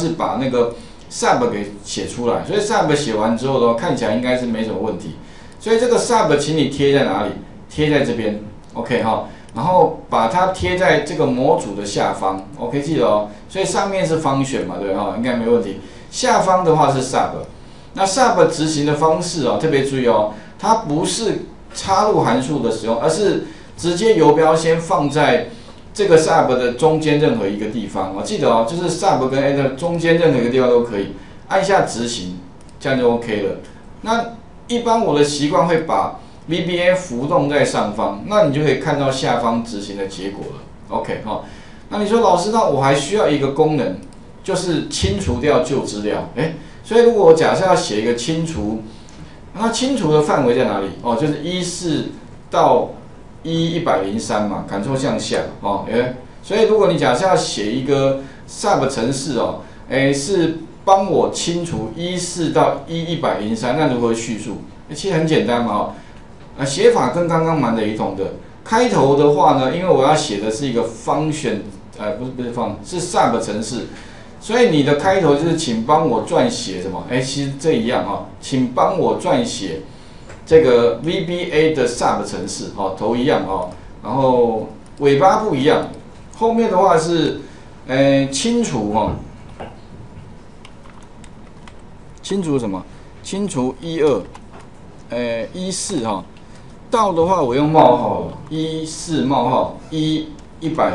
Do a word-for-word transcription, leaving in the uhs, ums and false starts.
是把那个 sub 给写出来，所以 sub 写完之后的话，看起来应该是没什么问题。所以这个 sub 请你贴在哪里？贴在这边 ，OK 哈，然后把它贴在这个模组的下方 ，OK 记得哦。所以上面是function嘛，对哈，应该没问题。下方的话是 sub， 那 sub 执行的方式哦，特别注意哦，它不是插入函数的使用，而是直接游标先放在这个 sub 的中间任何一个地方哦，记得哦，就是 sub 跟 enter 中间任何一个地方都可以，按下执行，这样就 OK 了。那一般我的习惯会把 V B A 浮动在上方，那你就可以看到下方执行的结果了。OK 哈，那你说老师，那我还需要一个功能，就是清除掉旧资料。哎，所以如果我假设要写一个清除，那清除的范围在哪里？哦，就是一四到一一百零三嘛 ，Ctrl 向下哦，哎，所以如果你假设要写一个 sub 程式哦，哎是帮我清除一四到一一百零三，那如何叙述？其实很简单嘛，哦。啊，写法跟刚刚蛮雷同的。开头的话呢，因为我要写的是一个 function， 呃，不是不是 function， 是 sub 程式，所以你的开头就是请帮我撰写什么？哎，其实这一样哈、哦，请帮我撰写这个 V B A 的 sub 程式，哦，头一样哦，然后尾巴不一样，后面的话是，呃，清除哈、哦，清除什么？清除一二，呃，一四哈。到的话，我用冒号了，一四冒号一一百。